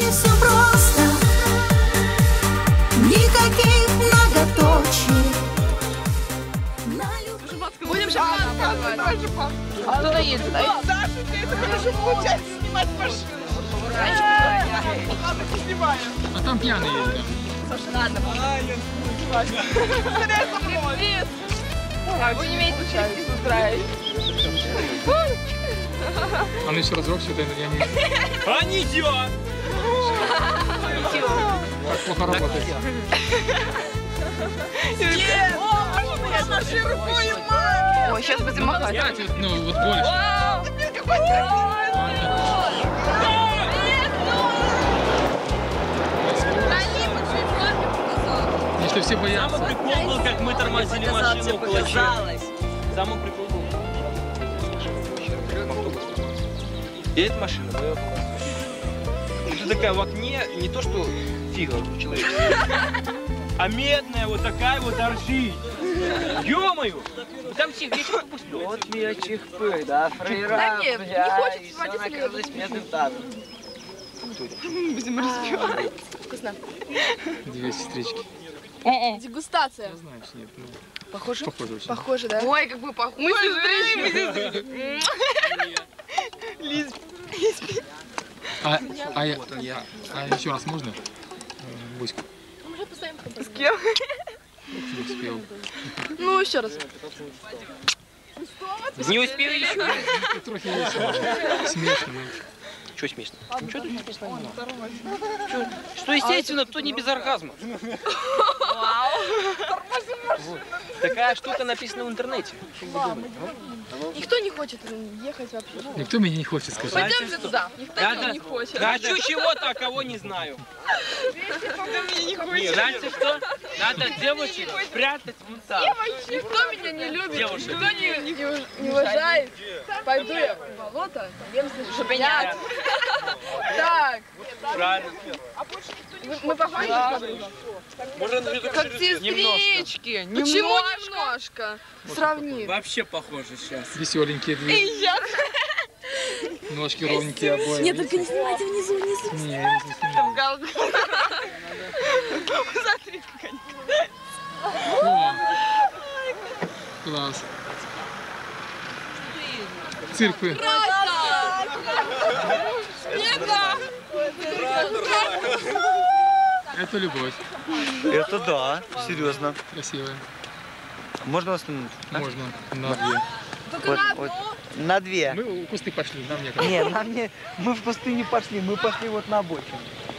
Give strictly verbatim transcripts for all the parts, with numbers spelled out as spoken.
жизни все просто. Никаких многоточий. Будем шампанское. А кто доедет? Даша, ты это хорошо получается снимать машину. Ладно, снимаю. А там пьяный есть. Слушай, ладно. А, я скорее со мной. Вы не умеете учить устраивать. Он еще разрок что-то, я не... А ничего! Как плохо работает. Нет! Я нашей рукой маме! Ой, сейчас будем махать. Ну, вот больше. И что все боятся. Самый прикол был, как мы тормозили машину около чего. Самый прикол был. Едет машина, мы ее показываем. Это такая в окне, не то что фига человек, а медная вот такая вот торчит. Ё-моё! Там всех вещи попустил. Вот я чихпы, да, фрейра, Да нет, не хочется и смотреть, все если накрылось медным тазом. Будем распевать. Вкусно. Две сестрички. Дегустация. Я знаю, что нет. Ну, Похоже? похоже очень. Похоже, да? Ой, как бы похоже. Мы сестрички. А, а, я, я, а еще раз можно? Э, Буська. С кем? Не успел. Ну, еще раз. Не успел еще? Трохи весело. Смешно. Что смешно? Ничего тут не смешно. Что естественно, то не без оргазма. Такая штука написана в интернете. Никто не хочет ехать вообще. Никто меня не хочет сказать. Пойдем же туда. Никто не хочет. Хочу чего-то, а кого не знаю. Не, знаете что? Надо девочек спрятать вот так. Никто меня не любит. Девушек. Никто не, не, не уважает. Пойду я в болото, ем шипенят. Так. Правильно. Мы, мы похожи друг на друга? Как сестрички. Почему немножко? Сравни. Вообще похоже сейчас. Веселенькие две. Ножки ровненькие обои. Нет, только не снимайте внизу, внизу. Не, я не снимаю. Галку. Смотри, как они. О, класс. Циркы. Это любовь. Это да, серьезно. Красивая. Можно вас минуту? Можно. На две. Вот, вот. На две. Мы в кусты пошли, нам некогда. Не, нам не, мы в кусты не пошли, мы пошли вот на обочину.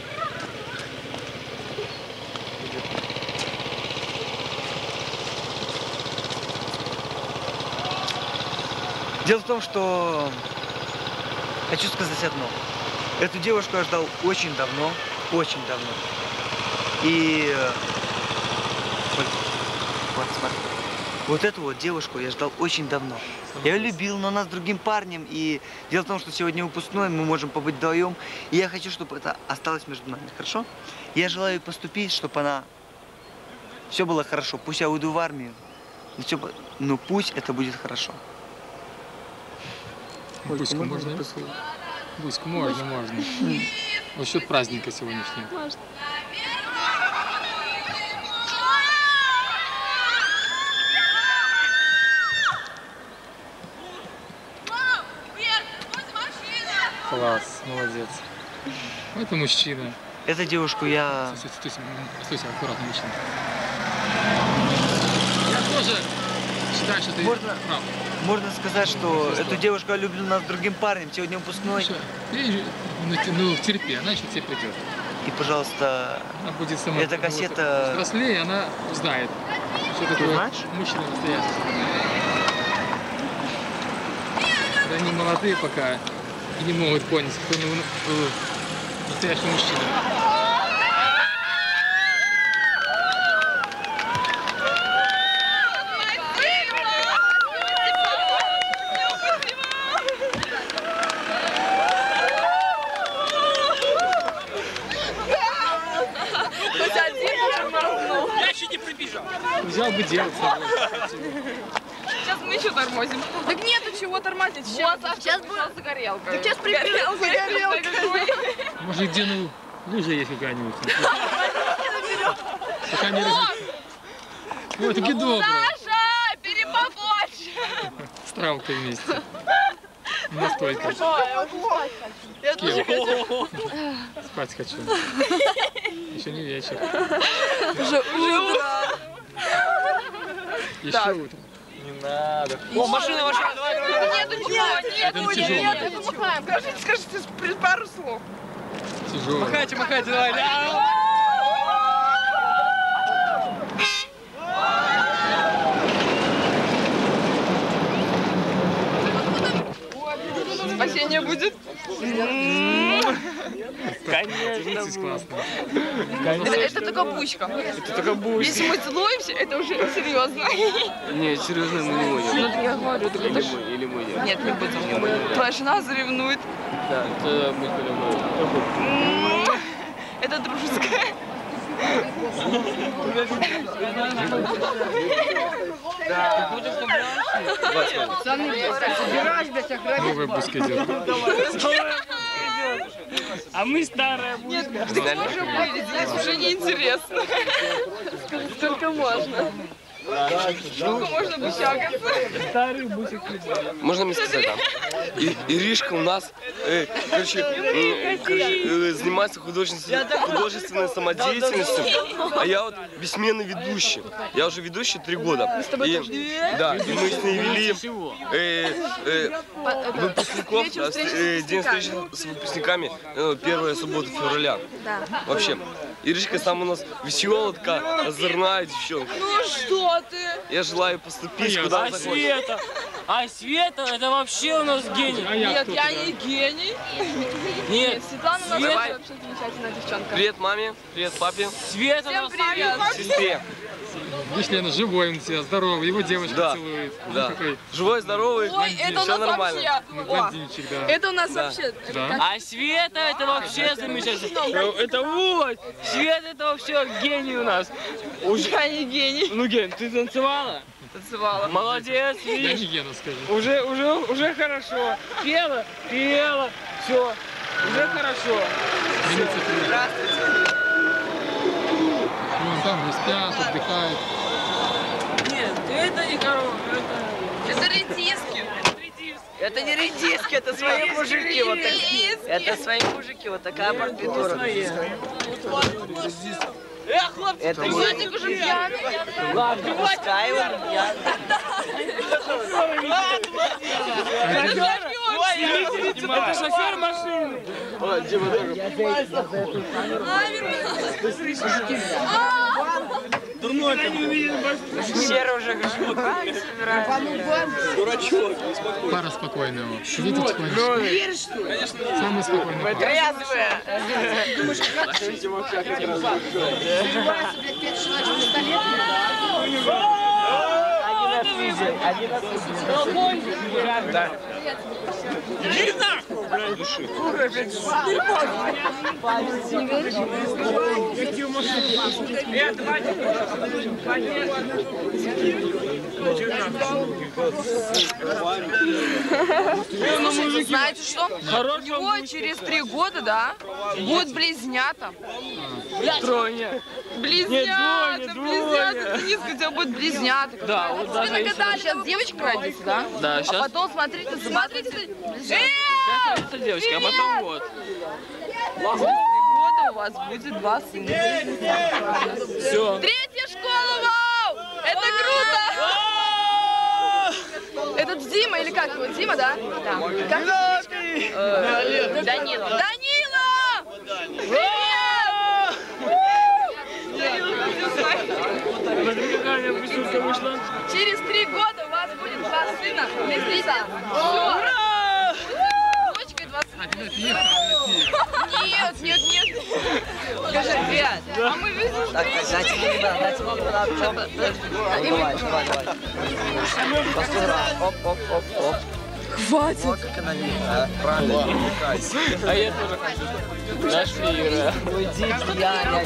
Дело в том, что хочу сказать одно. Эту девушку я ждал очень давно, очень давно. И вот, вот смотри. Вот эту вот девушку я ждал очень давно. Я ее любил, но она с другим парнем. И дело в том, что сегодня выпускной, мы можем побыть вдвоем. И я хочу, чтобы это осталось между нами, хорошо? Я желаю ей поступить, чтобы она... Все было хорошо. Пусть я уйду в армию, но, все... но пусть это будет хорошо. Буську можно? Буську можно, можно. Вот счет праздника сегодняшнего. Можно. Класс, молодец. Это мужчина. Эту девушку я... Стой, стой, стой, стой, стой, аккуратно, мужчина. Я тоже считаю, что ты Можно, прав. можно сказать, что эту девушку я люблю с другим парнем. Сегодня выпускной. Слушай, ты, ну, ну, терпи, она еще к тебе придет. И, пожалуйста, Она будет сама. эта кассета... Взрослее, она узнает, что такое знаешь? мужчина настоящий. Да они молодые пока и не могут понять, кто ну, ну, настоящий мужчина. Взял бы делать. Сейчас мы еще тормозим. Так нету чего тормозить. Сейчас, вот, сейчас будет загорелка. Так сейчас пригорел, загорелка. Может, где ну Лужа есть какая-нибудь. Пока не разрешит. Ой, таки добро. Саша, бери побольше. С травкой вместе. Настойка. Я тоже хочу. Спать хочу. Еще не вечер. Уже утро. Еще утро. Не надо. О, машина, машина, давай, давай. Нету ничего, Это нету, тяжело. нету ничего. Скажите, скажите пару слов. Тяжело. Махайте, махайте, давай. Спасение будет. Конечно. Классно. Это, это только бучка. Это только будет. Если мы целуемся, это уже серьезно. Нет, серьезно, мы не будем. Ну, я говорю, так это ж- Или мы нет. Нет, не будем. Твоя жена заревнует. Да, это мы по-любому. Это дружеское. Новая бузка идет. А мы старая Нет, ты можешь выйти, здесь уже неинтересно. Сколько можно? Сколько можно бущакаться? Можно мне сказать, да? И, Иришка у нас, э, короче, э, короче э, занимается художественной, художественной самодеятельностью, а я вот бессменный ведущий. Я уже ведущий три года. И, да, и мы с ней вели э, э, выпускников, да, с- э, день встречи с выпускниками, э, первая суббота февраля. Вообще, Иришка сам у нас веселая, такая, озорная девчонка. Ну что ты? Я желаю поступить куда А Света? А Света, это вообще у нас гений. А я Нет, кто я тогда? не гений. Нет, Светлана у нас Давай. вообще замечательная девчонка. Привет маме, привет папе, Света у Всем нас привет. сестре. Видишь, Лена, живой он тебя, здоровый. Его девушка Да, целует. Ну, да. какой Живой, здоровый, Ой, это у все нас нормально. вообще. О, блондинчик, да. это у нас Да. вообще. Да? А Света, это вообще замечательно. Это вот. Света, это вообще гений у нас. Я не гений. Ну, Ген, ты танцевала? Танцевала. Молодец, Я видишь. не Гена, скажи. Уже, уже, уже хорошо. Пела, пела, все. Уже хорошо. Милиция приехала. Вон там не спят, отдыхают. Нет, это не корова, это... Это редиски. Это не редиски, это свои мужики. Вот такие. Это свои мужики, вот такая барбитура. Эх, хлопцы, Это не Владик уже пьяный. ладно, пускай он пьян. это шофер машины. Серый уже Пара спокойная. вот. Сидите тихонечко. Самый спокойный пара. трезвые. Они нас видят, они нас видят. Да. Слушайте, знаете что? У него через три года, да, будет близнята. Тройня. Близнята, Нет, двойня, близнята. двойня. Денис, у тебя будет близнята. Да, вот Тебе даже если... нагадали, сейчас девочка родится, да? Да, А сейчас потом, смотрите, смотрите, близнята. родится девочка, а потом вот. Через три года у вас будет два сына. Все. Третья школа, вау! Это круто! Этот Дима или как его? Дима, да? Да. Как его? Данила. Данила! Привет! Смотри, какая у меня прическа вышла. Через три года у вас будет два сына. Близнеца. Все. Дочка и два сына. Нет, нет, нет. Скажи, привет. А мы везем. Так, дайте мне не надо, дайте мне не надо. Давай, давай, давай. Последний раз. Оп, оп, оп, оп. Хватит. Вот как она видит. А, правильно, не увлекайся. А я тоже хочу. Нашли, Ира. Уйдите, я, я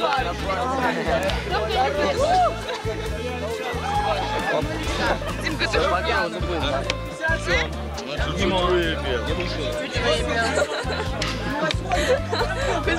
Димка, ты же пьяный.